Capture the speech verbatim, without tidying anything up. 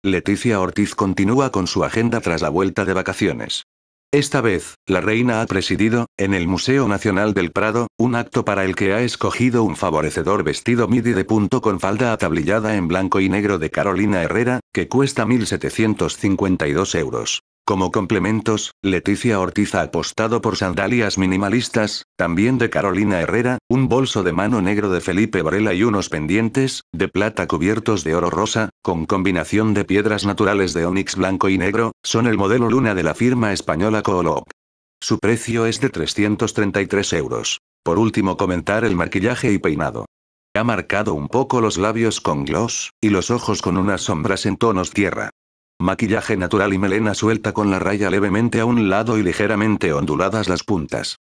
Leticia Ortiz continúa con su agenda tras la vuelta de vacaciones. Esta vez, la reina ha presidido, en el Museo Nacional del Prado, un acto para el que ha escogido un favorecedor vestido midi de punto con falda atablillada en blanco y negro de Carolina Herrera, que cuesta mil setecientos cincuenta y dos euros. Como complementos, Leticia Ortiz ha apostado por sandalias minimalistas, también de Carolina Herrera, un bolso de mano negro de Felipe Varela y unos pendientes, de plata cubiertos de oro rosa, con combinación de piedras naturales de ónix blanco y negro, son el modelo Luna de la firma española Coolog. Su precio es de trescientos treinta y tres euros. Por último, comentar el maquillaje y peinado. Ha marcado un poco los labios con gloss, y los ojos con unas sombras en tonos tierra. Maquillaje natural y melena suelta con la raya levemente a un lado y ligeramente onduladas las puntas.